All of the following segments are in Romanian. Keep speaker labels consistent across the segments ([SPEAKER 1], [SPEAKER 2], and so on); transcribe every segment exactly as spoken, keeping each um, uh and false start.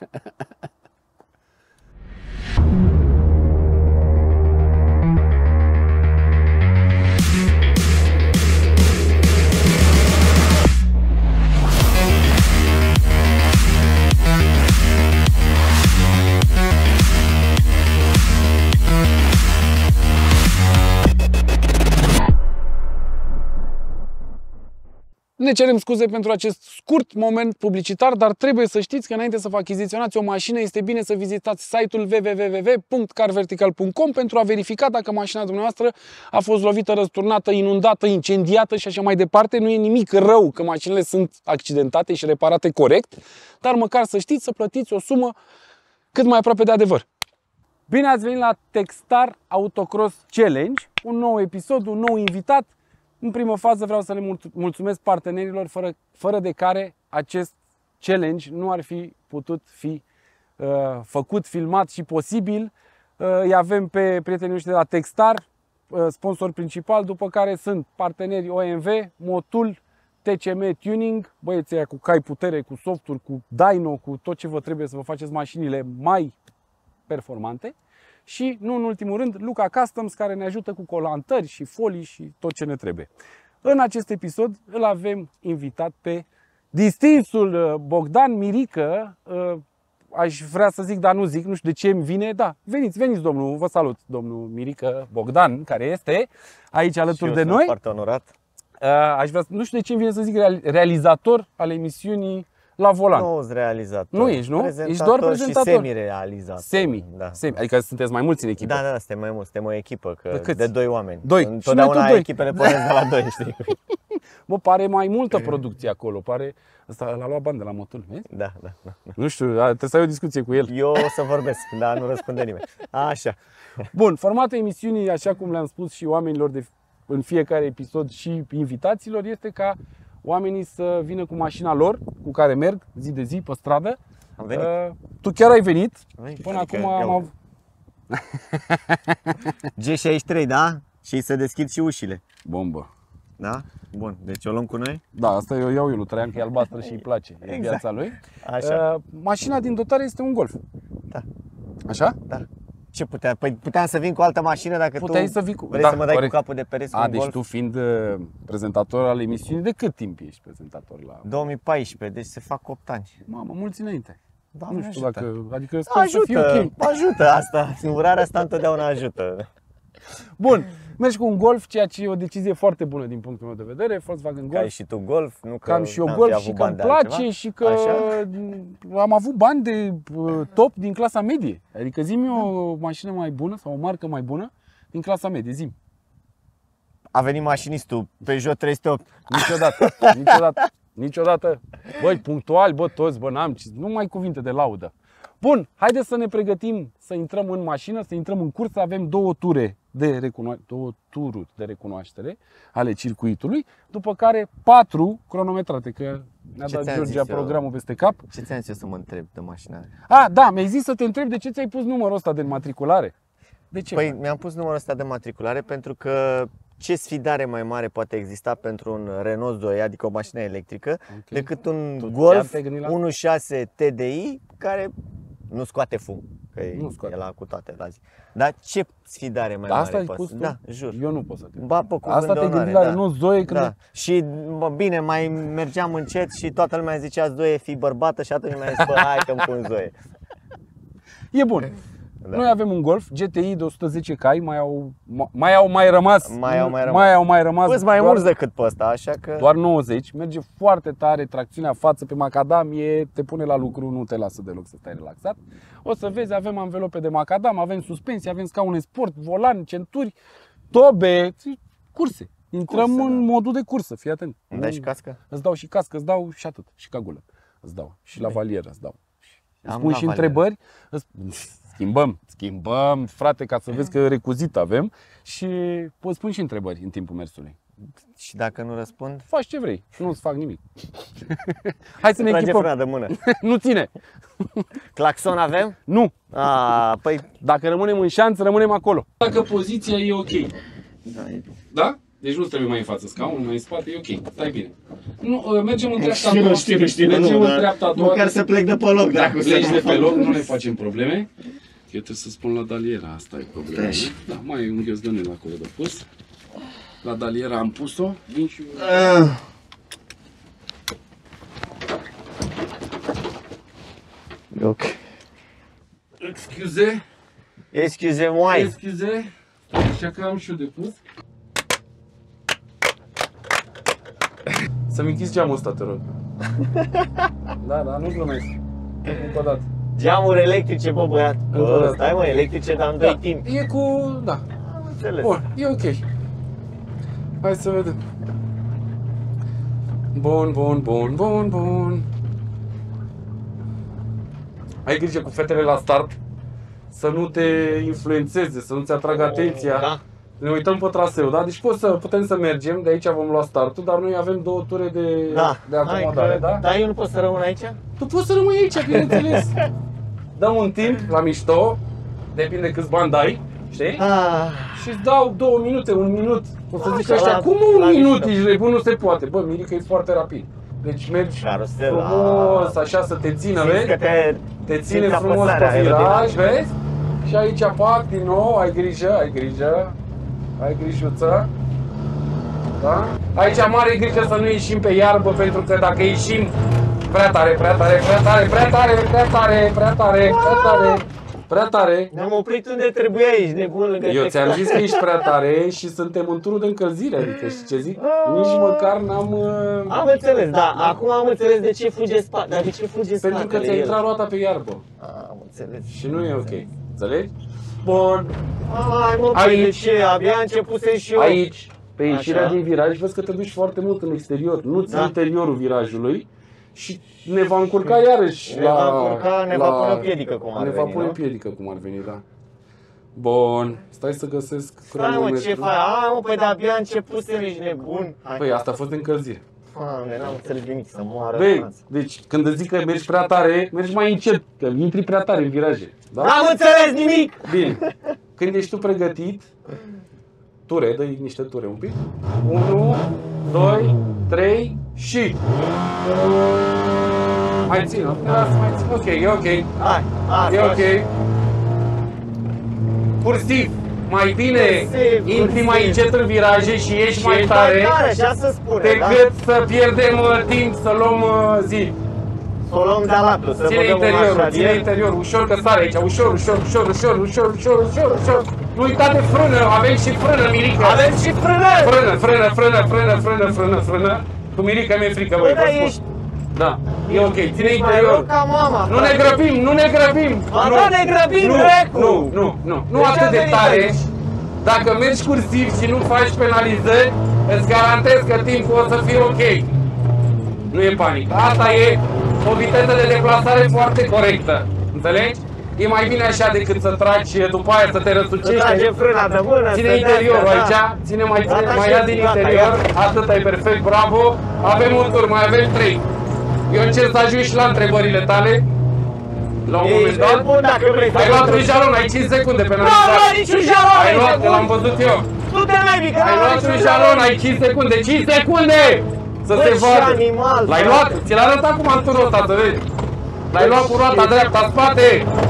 [SPEAKER 1] Ne cerem scuze pentru acest scurt moment publicitar, dar trebuie să știți că înainte să vă achiziționați o mașină, este bine să vizitați site-ul w w w punct car vertical punct com pentru a verifica dacă mașina dumneavoastră a fost lovită, răsturnată, inundată, incendiată și așa mai departe. Nu e nimic rău că mașinile sunt accidentate și reparate corect, dar măcar să știți să plătiți o sumă cât mai aproape de adevăr. Bine ați venit la Techstar Autocross Challenge, un nou episod, un nou invitat. În primă fază vreau să le mulțumesc partenerilor fără, fără de care acest challenge nu ar fi putut fi uh, făcut, filmat și posibil. Uh, îi avem pe prietenii noștri de la Techstar, uh, sponsor principal, după care sunt parteneri O M V, Motul, T C M Tuning, băieții aia cu cai putere, cu softuri, cu dyno, cu tot ce vă trebuie să vă faceți mașinile mai performante. Și, nu în ultimul rând, Luca Customs, care ne ajută cu colantări și folii și tot ce ne trebuie. În acest episod îl avem invitat pe distinsul Bogdan Mirică. Aș vrea să zic, dar nu zic, nu știu de ce îmi vine. Da, veniți, veniți domnul, vă salut, domnul Mirică Bogdan, care este aici alături de noi.
[SPEAKER 2] Sunt foarte onorat.
[SPEAKER 1] Aș vrea, nu știu de ce îmi vine să zic realizator al emisiunii La Volan.
[SPEAKER 2] Nu sunt realizator.
[SPEAKER 1] Nu ești, nu? Ești doar prezentator.
[SPEAKER 2] Și semi-realizator.
[SPEAKER 1] Semi, da. Semi. Adică sunteți mai mulți în echipă.
[SPEAKER 2] Da, da, suntem mai mulți, suntem o echipă, că
[SPEAKER 1] de,
[SPEAKER 2] de doi oameni.
[SPEAKER 1] Doi.
[SPEAKER 2] Întotdeauna echipele pornesc de la doi, știi?
[SPEAKER 1] Bă, pare mai multă producție acolo, pare... Ăsta l-a luat bani de la Motul, vezi?
[SPEAKER 2] Da, da, da.
[SPEAKER 1] Nu știu, trebuie să ai o discuție cu el.
[SPEAKER 2] Eu o să vorbesc, dar nu răspunde nimeni. Așa.
[SPEAKER 1] Bun, formatul emisiunii, așa cum le-am spus și oamenilor de în fiecare episod și invitaților, este ca oamenii să vină cu mașina lor, cu care merg zi de zi pe stradă.
[SPEAKER 2] Am venit.
[SPEAKER 1] Uh, tu chiar ai venit.
[SPEAKER 2] Am venit.
[SPEAKER 1] Până
[SPEAKER 2] Adică
[SPEAKER 1] acum am avut...
[SPEAKER 2] G șaizeci și trei, da? Și să deschid și ușile.
[SPEAKER 1] Bombă.
[SPEAKER 2] Da? Bun, deci o luăm cu noi?
[SPEAKER 1] Da, asta eu iau eu lui Traian, că e albastră și îi place. E
[SPEAKER 2] exact.
[SPEAKER 1] Viața lui.
[SPEAKER 2] Așa.
[SPEAKER 1] Uh, mașina din dotare este un Golf.
[SPEAKER 2] Da.
[SPEAKER 1] Așa?
[SPEAKER 2] Da. Ce putea? Păi puteam să vin cu altă mașină dacă
[SPEAKER 1] Puteai
[SPEAKER 2] tu
[SPEAKER 1] să vii cu...
[SPEAKER 2] vrei
[SPEAKER 1] da,
[SPEAKER 2] să mă dai
[SPEAKER 1] corect.
[SPEAKER 2] cu capul de pereți cu
[SPEAKER 1] A,
[SPEAKER 2] un
[SPEAKER 1] deci
[SPEAKER 2] Golf?
[SPEAKER 1] tu fiind uh, prezentator al emisiunii, de cât timp ești prezentator la...
[SPEAKER 2] două mii paisprezece, deci se fac opt ani.
[SPEAKER 1] Mamă, mulți înainte.
[SPEAKER 2] Doamne
[SPEAKER 1] nu știu
[SPEAKER 2] ajută.
[SPEAKER 1] dacă... Adică sper
[SPEAKER 2] Ajută,
[SPEAKER 1] să fie ok.
[SPEAKER 2] ajută asta. Singurarea asta întotdeauna ajută.
[SPEAKER 1] Bun, mergi cu un Golf, ceea ce e o decizie foarte bună din punctul meu de vedere. Volkswagen Golf.
[SPEAKER 2] Că ai și tu Golf, nu că
[SPEAKER 1] Că am și eu
[SPEAKER 2] n-am
[SPEAKER 1] Golf
[SPEAKER 2] fi
[SPEAKER 1] și
[SPEAKER 2] avut
[SPEAKER 1] că
[SPEAKER 2] bani
[SPEAKER 1] îmi
[SPEAKER 2] de
[SPEAKER 1] place
[SPEAKER 2] altceva.
[SPEAKER 1] și că
[SPEAKER 2] Așa?
[SPEAKER 1] am avut bani de uh, top din clasa medie. Adică zi-mi o mașină mai bună sau o marcă mai bună din clasa medie, zi-mi.
[SPEAKER 2] A venit mașinistul, Peugeot trei sute opt.
[SPEAKER 1] Niciodată, niciodată, niciodată. Băi, punctuali, bă, toți, bă, n-am, numai cuvinte de laudă. Bun, haideți să ne pregătim să intrăm în mașină, să intrăm în cursă. Avem două ture de recunoaștere, două tururi de recunoaștere ale circuitului, după care patru cronometrate, că ne-a
[SPEAKER 2] Ce
[SPEAKER 1] dat
[SPEAKER 2] ți-am
[SPEAKER 1] Georgia
[SPEAKER 2] zis eu?
[SPEAKER 1] programul peste cap.
[SPEAKER 2] Ce ți-am zis eu să mă întreb de mașina?
[SPEAKER 1] A, da, mi-ai zis să te întreb de ce ți-ai pus numărul ăsta de înmatriculare. De ce?
[SPEAKER 2] Păi mi-am pus numărul ăsta de matriculare pentru că ce sfidare mai mare poate exista pentru un Renault doi, adică o mașină electrică,
[SPEAKER 1] Ok.
[SPEAKER 2] decât un
[SPEAKER 1] Tu
[SPEAKER 2] Golf
[SPEAKER 1] chiar te-ai gândit la asta?
[SPEAKER 2] unu virgulă șase T D I care nu scoate fum, că
[SPEAKER 1] Nu
[SPEAKER 2] e,
[SPEAKER 1] scoate.
[SPEAKER 2] e la cu toate la zi. Dar ce sfidare mai
[SPEAKER 1] Asta
[SPEAKER 2] mare
[SPEAKER 1] ai
[SPEAKER 2] poate?
[SPEAKER 1] pus tu?
[SPEAKER 2] Da, jur.
[SPEAKER 1] Eu nu pot să cred.
[SPEAKER 2] Ba pe cuvânt
[SPEAKER 1] Asta
[SPEAKER 2] de
[SPEAKER 1] te-ai
[SPEAKER 2] onoare,
[SPEAKER 1] gândit la
[SPEAKER 2] da.
[SPEAKER 1] Renault Zoe când...
[SPEAKER 2] Da. Și bă, bine, mai mergeam încet și toată lumea zicea Zoe, fii bărbată, și atunci mi-a zis, bă, hai că-mi pun Zoe.
[SPEAKER 1] E bun.
[SPEAKER 2] Da.
[SPEAKER 1] Noi avem un Golf G T I de o sută zece cai, mai au mai au mai rămas.
[SPEAKER 2] Mai au mai rămas.
[SPEAKER 1] Mai au mai rămas.
[SPEAKER 2] Păi mai
[SPEAKER 1] doar,
[SPEAKER 2] mulți decât pe ăsta, așa că...
[SPEAKER 1] doar nouăzeci. Merge foarte tare, tracțiunea față pe macadam, e, te pune la lucru, nu te lasă deloc să stai relaxat. O să vezi, avem anvelope de macadam, avem suspensie, avem scaune sport, volan, centuri, tobe, curse. Intrăm
[SPEAKER 2] Curse,
[SPEAKER 1] în
[SPEAKER 2] da.
[SPEAKER 1] modul de cursă, fii atent.
[SPEAKER 2] Îmi dai și cască?
[SPEAKER 1] Îți dau și cască, îți dau și atât, și cagulă. Îți dau și lavalieră, îți dau. Îți
[SPEAKER 2] Am
[SPEAKER 1] spun și
[SPEAKER 2] lavalieră.
[SPEAKER 1] întrebări. Îți... Schimbăm, schimbăm, frate, ca să vezi că recuzit avem și poți spun și întrebări în timpul mersului.
[SPEAKER 2] Și dacă nu răspund?
[SPEAKER 1] Faci ce vrei, nu-ți fac nimic. Hai să ne
[SPEAKER 2] Trage
[SPEAKER 1] echipăm.
[SPEAKER 2] frâna de mână.
[SPEAKER 1] Nu ține.
[SPEAKER 2] Claxon avem?
[SPEAKER 1] Nu.
[SPEAKER 2] A, păi...
[SPEAKER 1] Dacă rămânem în șanț, rămânem acolo. Dacă poziția e ok.
[SPEAKER 2] Da, e...
[SPEAKER 1] Da? Deci nu trebuie mai în față scaunul, mai în spate, e ok, stai bine. Nu, mergem în treapta a
[SPEAKER 2] Știu,
[SPEAKER 1] doua.
[SPEAKER 2] știu, știu,
[SPEAKER 1] mergem
[SPEAKER 2] nu,
[SPEAKER 1] în treapta a doua.
[SPEAKER 2] măcar să plec de pe loc, dacă
[SPEAKER 1] pleci de pe loc, nu ne facem probleme. Eu trebuie să spun la daliera, asta e problema. Da, mai e un ghiozdanel acolo de pus. La daliera am pus-o, vin și...
[SPEAKER 2] Ah. Ok.
[SPEAKER 1] Excuse,
[SPEAKER 2] Excuse-moi.
[SPEAKER 1] excuse. Așa că am și eu de pus. Să-mi închizi geamul ăsta, te rog. Da, da, nu glumesc. Încă o dată.
[SPEAKER 2] Geamuri electrice, bă, băiat. Bă, stai mă, electrice, dar în doi
[SPEAKER 1] Da,
[SPEAKER 2] timp.
[SPEAKER 1] e cu... da.
[SPEAKER 2] Am înțeles.
[SPEAKER 1] Bun, e ok. Hai să vedem. Bun, bun, bun, bun, bun. Ai grijă cu fetele la start să nu te influențeze, să nu-ți atragă atenția.
[SPEAKER 2] Da.
[SPEAKER 1] Ne uităm pe traseu, da? Deci pot să, putem să mergem, de aici vom lua startul, dar noi avem două ture de,
[SPEAKER 2] Da.
[SPEAKER 1] de acomodare,
[SPEAKER 2] Hai că,
[SPEAKER 1] da?
[SPEAKER 2] Dar eu nu pot să rămân aici?
[SPEAKER 1] Tu poți să rămâi aici, bineînțeles. Dăm un timp la mișto, depinde câți bani dai, știi?
[SPEAKER 2] Ah.
[SPEAKER 1] Și îți dau două minute, un minut. O să zic
[SPEAKER 2] Așa,
[SPEAKER 1] ăștia,
[SPEAKER 2] la-
[SPEAKER 1] cum
[SPEAKER 2] la
[SPEAKER 1] un minut,
[SPEAKER 2] mișto.
[SPEAKER 1] ești nebun, nu se poate. Bă, Mirica, e foarte rapid. Deci mergi
[SPEAKER 2] Carusela.
[SPEAKER 1] frumos, așa să te țină,
[SPEAKER 2] Simți
[SPEAKER 1] vezi?
[SPEAKER 2] că te,
[SPEAKER 1] Te ține
[SPEAKER 2] simți
[SPEAKER 1] frumos
[SPEAKER 2] apăsarea
[SPEAKER 1] pe viraj,
[SPEAKER 2] aerodinamică.
[SPEAKER 1] vezi? Și aici pac, din nou, ai grijă, ai grijă. Ai grijuță. Da? Aici mare grijă să nu ieșim pe iarbă, pentru că dacă ieșim prea tare, prea tare, prea tare, prea tare, prea tare, prea tare, prea tare, prea tare.
[SPEAKER 2] Ne-am oprit unde trebuia, ești nebun lângă
[SPEAKER 1] Eu
[SPEAKER 2] textil.
[SPEAKER 1] ți-am zis că ești prea tare și suntem în turul de încălzire, adică știi ce zic? Nici măcar n-am... uh,
[SPEAKER 2] Am înțeles, da, acum am înțeles de ce fuge spate, dar de ce fuge spatele
[SPEAKER 1] Pentru că ți-a
[SPEAKER 2] el?
[SPEAKER 1] intrat roata pe iarbă
[SPEAKER 2] Am înțeles.
[SPEAKER 1] și nu e ok, înțelegi? Bun,
[SPEAKER 2] Hai mă,
[SPEAKER 1] Aici.
[SPEAKER 2] aici. De ce? Abia începusem și eu.
[SPEAKER 1] aici, pe ieșirea
[SPEAKER 2] Așa.
[SPEAKER 1] din viraj, vezi că te duci foarte mult în exterior, nu-ți
[SPEAKER 2] Da.
[SPEAKER 1] în interiorul virajului și ne va încurca iarăși
[SPEAKER 2] Ne
[SPEAKER 1] la...
[SPEAKER 2] va încurca, ne
[SPEAKER 1] la,
[SPEAKER 2] va pune în piedică, cum ar
[SPEAKER 1] Ne
[SPEAKER 2] veni,
[SPEAKER 1] va pune
[SPEAKER 2] nu?
[SPEAKER 1] în piedică, cum ar veni, da. Bun, stai să găsesc
[SPEAKER 2] Stai mă, ce
[SPEAKER 1] cronometru.
[SPEAKER 2] faci? Hai mă, păi de abia începusem, ești nebun. Hai.
[SPEAKER 1] Păi asta a fost de încălzire.
[SPEAKER 2] Doamne, n-am înțeles nimic, să moară
[SPEAKER 1] Băi,
[SPEAKER 2] Franța.
[SPEAKER 1] deci când îți zic că mergi prea tare, mergi mai încet, că intri prea tare în viraje. Da?
[SPEAKER 2] N-am înțeles nimic!
[SPEAKER 1] Bine. Când ești tu pregătit, ture, dă niște ture un pic. unu, doi, trei și... Mai țin, lasă, mai țin. Ok, e ok.
[SPEAKER 2] Hai, hai,
[SPEAKER 1] E ok. Cursiv. Mai bine
[SPEAKER 2] Cursiv,
[SPEAKER 1] intri mai
[SPEAKER 2] cursiv.
[SPEAKER 1] încet în viraje și ieși
[SPEAKER 2] Și
[SPEAKER 1] mai
[SPEAKER 2] e
[SPEAKER 1] tare,
[SPEAKER 2] tare, așa se spune, da?
[SPEAKER 1] decât să pierdem uh, timp să luăm uh, zi.
[SPEAKER 2] Să o luăm de alatul, să
[SPEAKER 1] Ține
[SPEAKER 2] băgăm un
[SPEAKER 1] interiorul,
[SPEAKER 2] așa
[SPEAKER 1] ține
[SPEAKER 2] de
[SPEAKER 1] interiorul, ușor că sare aici, ușor, ușor, ușor, ușor, ușor, ușor, ușor, ușor. Nu uita de frână, avem și frână, Mirica.
[SPEAKER 2] Avem și frână!
[SPEAKER 1] Frână, frână, frână, frână, frână, frână, frână. Cu Mirica mi-e frică, băi,
[SPEAKER 2] Bă,
[SPEAKER 1] vă
[SPEAKER 2] dar
[SPEAKER 1] spun.
[SPEAKER 2] ești
[SPEAKER 1] Da, e ok, ține
[SPEAKER 2] mai rău
[SPEAKER 1] interiorul.
[SPEAKER 2] ca mama,
[SPEAKER 1] Nu ne grăbim, nu ne grăbim.
[SPEAKER 2] Ba
[SPEAKER 1] Nu,
[SPEAKER 2] da, ne grăbim,
[SPEAKER 1] nu,
[SPEAKER 2] Recu.
[SPEAKER 1] nu, nu, nu, nu
[SPEAKER 2] De ce
[SPEAKER 1] atât
[SPEAKER 2] am
[SPEAKER 1] de
[SPEAKER 2] venit
[SPEAKER 1] tare.
[SPEAKER 2] aici?
[SPEAKER 1] Dacă mergi cursiv și nu faci penalizări, îți garantez că timpul o să fie ok. Nu e panică. Asta e o viteză de deplasare foarte corectă. Înțelegi? E mai bine așa decât să tragi după aia să te
[SPEAKER 2] să
[SPEAKER 1] răsucești.
[SPEAKER 2] tragem frâna de mână,
[SPEAKER 1] Ține
[SPEAKER 2] să
[SPEAKER 1] interiorul
[SPEAKER 2] dea,
[SPEAKER 1] aici,
[SPEAKER 2] da.
[SPEAKER 1] ține mai, ține,
[SPEAKER 2] Gata,
[SPEAKER 1] mai
[SPEAKER 2] șef,
[SPEAKER 1] ia din
[SPEAKER 2] gata,
[SPEAKER 1] interior,
[SPEAKER 2] ia.
[SPEAKER 1] atât e perfect, bravo. Avem un tur, mai avem trei. Eu încerc să ajung și la întrebările tale. La un moment
[SPEAKER 2] Ești
[SPEAKER 1] dat.
[SPEAKER 2] nebun dacă vrei să
[SPEAKER 1] Ai luat un
[SPEAKER 2] treci.
[SPEAKER 1] jalon, ai cinci secunde pe
[SPEAKER 2] Nu am luat niciun jalon,
[SPEAKER 1] Ai
[SPEAKER 2] ești
[SPEAKER 1] luat, că
[SPEAKER 2] nebun.
[SPEAKER 1] l-am văzut eu.
[SPEAKER 2] Nu te naibii, că
[SPEAKER 1] Ai
[SPEAKER 2] n-am
[SPEAKER 1] luat un jalon, ai cinci secunde, cinci secunde! Să
[SPEAKER 2] Bă,
[SPEAKER 1] se
[SPEAKER 2] și
[SPEAKER 1] vadă.
[SPEAKER 2] animal,
[SPEAKER 1] L-ai
[SPEAKER 2] bă.
[SPEAKER 1] luat, ți l-a arătat acum în turul ăsta, să vezi. L-ai luat cu roata dreapta, spate.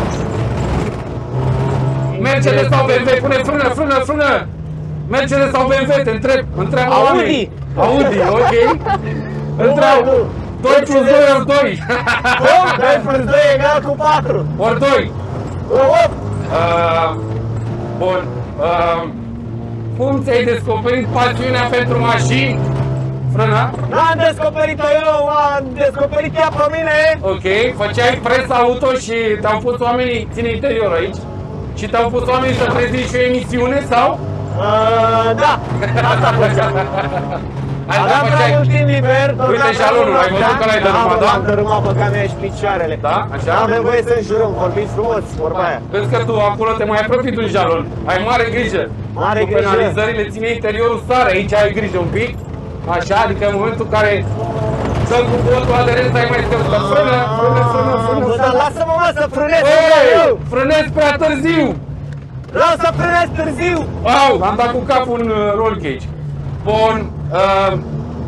[SPEAKER 1] Mercedes sau B M W, pune frână, frână, frână. Mercedes sau B M W, te întreb, întreabă
[SPEAKER 2] Audi.
[SPEAKER 1] oamenii. Audi, ok. Întreabă. doi plus doi ori doi.
[SPEAKER 2] Bun, doi plus doi egal cu patru.
[SPEAKER 1] Ori doi.
[SPEAKER 2] opt.
[SPEAKER 1] Uh, bun. Uh, cum ți-ai descoperit pasiunea pentru mașini? Frâna?
[SPEAKER 2] N-am descoperit-o eu, am descoperit ea pe mine.
[SPEAKER 1] Ok. Făceai presa auto și te-au pus oamenii, ține interiorul aici, și te-au pus oamenii să prezinți și o emisiune sau?
[SPEAKER 2] Uh, da, asta făceam.
[SPEAKER 1] Asta
[SPEAKER 2] Aveam prea
[SPEAKER 1] făceai?
[SPEAKER 2] mult timp liber.
[SPEAKER 1] Uite
[SPEAKER 2] dormeam
[SPEAKER 1] jalonul,
[SPEAKER 2] prea
[SPEAKER 1] ai
[SPEAKER 2] mult
[SPEAKER 1] văzut că l-ai
[SPEAKER 2] noaptea.
[SPEAKER 1] dărâmat,
[SPEAKER 2] Da,
[SPEAKER 1] da?
[SPEAKER 2] am dărâmat pe camera și picioarele.
[SPEAKER 1] Da? Așa?
[SPEAKER 2] Avem voie să înjurăm, vorbiți frumos, vorba aia.
[SPEAKER 1] Vezi că tu acolo te mai apropii de un jalon. Ai mare grijă.
[SPEAKER 2] Mare
[SPEAKER 1] Cu
[SPEAKER 2] grijă.
[SPEAKER 1] penalizările ține interiorul sare. Aici ai grijă un pic. Așa, adică în momentul în care dăm cu botul aderență ai mai scăzut. Frână, frână, frână, frână.
[SPEAKER 2] Bă, dar lasă-mă, mă, să frânez,
[SPEAKER 1] Ei,
[SPEAKER 2] eu.
[SPEAKER 1] frânezi prea târziu.
[SPEAKER 2] Vreau să frânez târziu.
[SPEAKER 1] Au, am dat cu capul în uh, roll cage. Bun. Uh,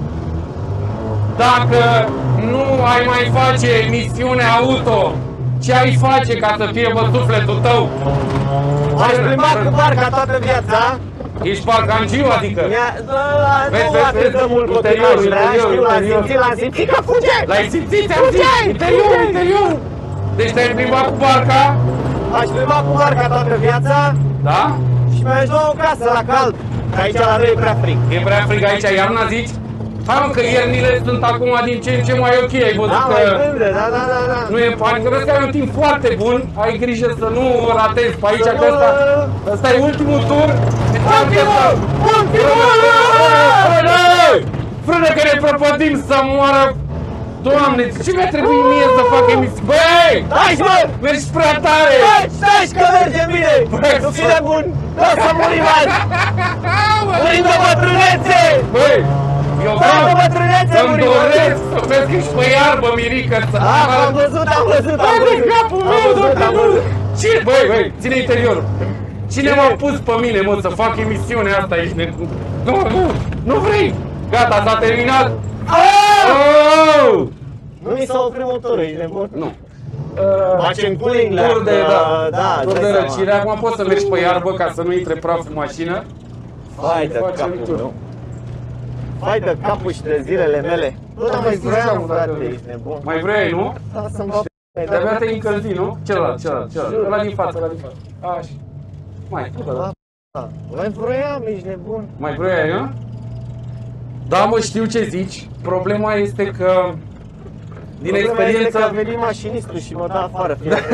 [SPEAKER 1] dacă nu ai mai face emisiune auto, ce ai face ca să fie bă sufletul tău?
[SPEAKER 2] Aș plimba cu barca toată viața.
[SPEAKER 1] Ești parcangiu, adică?
[SPEAKER 2] Vezi, vezi, vezi, dă mult
[SPEAKER 1] interiorul, interiorul,
[SPEAKER 2] știu, l-am simțit, l-am simțit că fuge!
[SPEAKER 1] L-ai simțit, ți-am zis? Interior, interior! Deci te-ai plimbat cu barca?
[SPEAKER 2] Aș plimba cu barca toată viața.
[SPEAKER 1] Da?
[SPEAKER 2] Și mi-aș lua o casă la cald. Aici la răi e prea frig.
[SPEAKER 1] E prea frig aici, iarna zici? Hai mă, că iernile sunt acum din ce în ce mai ok, ai văzut
[SPEAKER 2] Da,
[SPEAKER 1] că...
[SPEAKER 2] mai blânde, da, da, da, da.
[SPEAKER 1] Nu e panică, vezi că ai un timp foarte bun, ai grijă să nu ratezi pe aici, că ăsta, ăsta e ultimul tur.
[SPEAKER 2] Ultimul! Ultimul!
[SPEAKER 1] Frână! Frână că ne prăpădim să moară! Doamne, ce mi-a trebuit mie să fac emisiune? Băi!
[SPEAKER 2] Hai, mă!
[SPEAKER 1] Mergi prea tare!
[SPEAKER 2] Stai, stai că merge bine! Nu fi nebun! Lasă murim azi! Murim de bătrânețe!
[SPEAKER 1] Băi! Eu vreau
[SPEAKER 2] de bătrânețe
[SPEAKER 1] să-mi
[SPEAKER 2] murim!
[SPEAKER 1] doresc să vezi că ești pe iarbă, Mirică!
[SPEAKER 2] Am văzut, am văzut, am
[SPEAKER 1] Băi,
[SPEAKER 2] văzut!
[SPEAKER 1] de capul meu,
[SPEAKER 2] văzut, am văzut.
[SPEAKER 1] Ce? Băi, băi, ține interiorul! Cine m-a pus pe mine, mă, să fac emisiunea asta? Ești ne... Nu, nu, nu vrei! Gata, s-a terminat! Oh!
[SPEAKER 2] Nu mi s-a oprit motorul, ești nebun?
[SPEAKER 1] Nu.
[SPEAKER 2] Facem cooling la...
[SPEAKER 1] Tur de, da,
[SPEAKER 2] da,
[SPEAKER 1] tur
[SPEAKER 2] dai
[SPEAKER 1] de
[SPEAKER 2] seama.
[SPEAKER 1] răcire. Acum poți să mergi pe iarbă ca să nu intre praf în mașină.
[SPEAKER 2] Hai de
[SPEAKER 1] Facem
[SPEAKER 2] capul
[SPEAKER 1] tur.
[SPEAKER 2] meu. Hai de capul și de zilele mele. Nu, dar mai vreau, frate, ești nebun.
[SPEAKER 1] Mai vrei, nu?
[SPEAKER 2] Lasă-mi bă,
[SPEAKER 1] De-abia te-ai încălzit, nu? Celălalt, celălalt, celălalt. Ăla din față, ăla din față. Așa. Mai, tu, da.
[SPEAKER 2] mai vroiam, ești nebun.
[SPEAKER 1] Mai vrei, nu? Da, mă, știu ce zici. Problema este că din
[SPEAKER 2] Problema este
[SPEAKER 1] experiență
[SPEAKER 2] că a venit mașinistul și mă dă afară.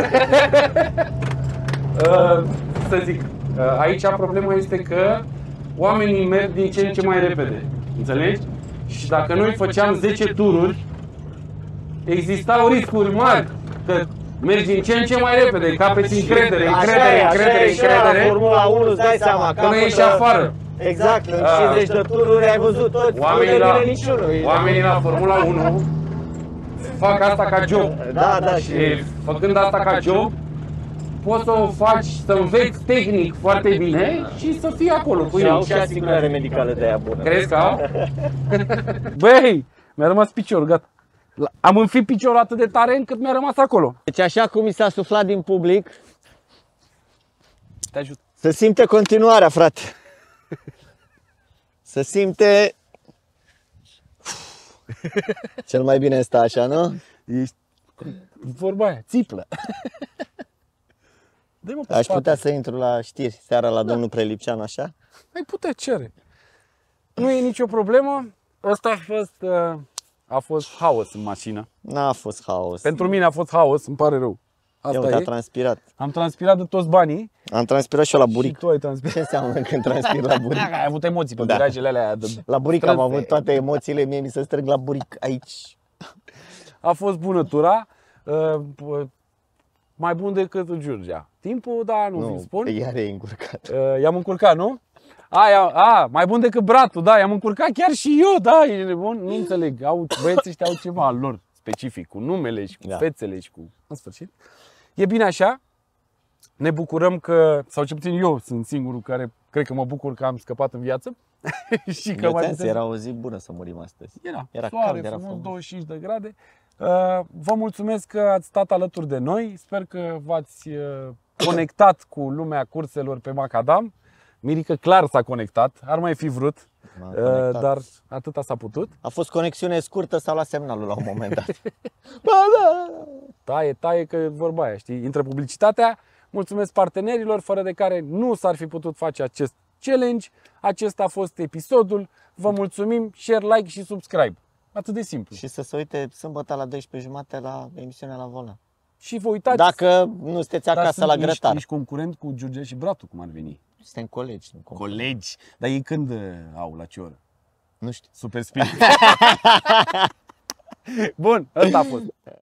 [SPEAKER 1] uh, să zic, uh, aici problema este că oamenii merg din ce în ce mai repede. Înțelegi? Și dacă noi făceam zece tururi, existau riscuri mari că mergi din ce în ce mai repede, capeți încredere, încredere, încredere, încredere.
[SPEAKER 2] Formula unu, îți dai seama.
[SPEAKER 1] Că nu ieși afară.
[SPEAKER 2] Exact, în
[SPEAKER 1] Ah.
[SPEAKER 2] cincizeci de tururi ai văzut tot.
[SPEAKER 1] Oamenii
[SPEAKER 2] nu
[SPEAKER 1] la,
[SPEAKER 2] devine niciunul.
[SPEAKER 1] oamenii la Formula unu fac asta ca job.
[SPEAKER 2] Da, da,
[SPEAKER 1] Și făcând asta ca job, poți să o faci, să înveți tehnic foarte bine și să fii acolo cu
[SPEAKER 2] Și
[SPEAKER 1] el.
[SPEAKER 2] au și asigurare medicală de aia bună.
[SPEAKER 1] Crezi că au? Băi, mi-a rămas piciorul, gata. Am înfipt piciorul atât de tare încât mi-a rămas acolo.
[SPEAKER 2] Deci așa cum mi s-a suflat din public,
[SPEAKER 1] Te ajut.
[SPEAKER 2] se simte continuarea, frate. Se simte... Cel mai bine stă așa, nu?
[SPEAKER 1] Ești vorba aia, țiplă. Dă-mă pe
[SPEAKER 2] Aș
[SPEAKER 1] spate.
[SPEAKER 2] putea să intru la știri seara la domnul Prelipcean, așa?
[SPEAKER 1] Ai putea cere. Nu e nicio problemă. Ăsta a fost, uh, a fost haos în mașină.
[SPEAKER 2] N-a fost haos.
[SPEAKER 1] Pentru mine a fost haos, îmi pare rău.
[SPEAKER 2] Eu
[SPEAKER 1] Asta
[SPEAKER 2] te-a
[SPEAKER 1] e.
[SPEAKER 2] transpirat.
[SPEAKER 1] Am transpirat de toți banii.
[SPEAKER 2] Am transpirat și eu la buric.
[SPEAKER 1] Și tu ai transpirat.
[SPEAKER 2] Ce înseamnă când transpir la buric?
[SPEAKER 1] Ai avut emoții pe
[SPEAKER 2] Da.
[SPEAKER 1] virajele alea. De...
[SPEAKER 2] La buric am
[SPEAKER 1] străzi.
[SPEAKER 2] avut toate emoțiile, mie mi se strâng la buric aici.
[SPEAKER 1] A fost bună tura. Uh, mai bun decât Giurgia. Timpul, da, nu, vi spun.
[SPEAKER 2] iar e încurcat.
[SPEAKER 1] Uh, i-am încurcat, nu? A, ia, a, mai bun decât bratul, da, i-am încurcat chiar și eu, da, e nebun. Nu înțeleg, au, băieții ăștia au ceva al lor specific, cu numele și cu
[SPEAKER 2] Da.
[SPEAKER 1] fețele și cu... În sfârșit. E bine așa. Ne bucurăm că, sau cel puțin eu sunt singurul care cred că mă bucur că am scăpat în viață. Și că mai putem...
[SPEAKER 2] Era o zi bună să murim astăzi.
[SPEAKER 1] Era,
[SPEAKER 2] Era
[SPEAKER 1] soare,
[SPEAKER 2] cald, era
[SPEAKER 1] frumos,
[SPEAKER 2] frumos.
[SPEAKER 1] douăzeci și cinci de grade. Uh, vă mulțumesc că ați stat alături de noi. Sper că v-ați uh, conectat cu lumea curselor pe Macadam. Mirica clar s-a conectat, ar mai fi vrut,
[SPEAKER 2] M-am
[SPEAKER 1] uh,
[SPEAKER 2] conectat.
[SPEAKER 1] dar atâta s-a putut.
[SPEAKER 2] A fost conexiune scurtă sau la semnalul la un moment dat.
[SPEAKER 1] Ba, da. Taie, taie că vorba aia, știi? Intră publicitatea. Mulțumesc partenerilor, fără de care nu s-ar fi putut face acest challenge. Acesta a fost episodul. Vă mulțumim, share, like și subscribe. Atât de simplu.
[SPEAKER 2] Și să se uite sâmbătă la douăsprezece jumătate la emisiunea La Volan.
[SPEAKER 1] Și vă uitați.
[SPEAKER 2] Dacă nu sunteți
[SPEAKER 1] dar
[SPEAKER 2] acasă
[SPEAKER 1] sunt-
[SPEAKER 2] la
[SPEAKER 1] ești,
[SPEAKER 2] grătar.
[SPEAKER 1] ești concurent cu Giurgia și Bratu, cum ar veni.
[SPEAKER 2] Suntem colegi. Nu, concurent.
[SPEAKER 1] Colegi. Dar ei când uh, au, la ce oră?
[SPEAKER 2] nu știu.
[SPEAKER 1] Super Speed. Bun, ăsta a fost.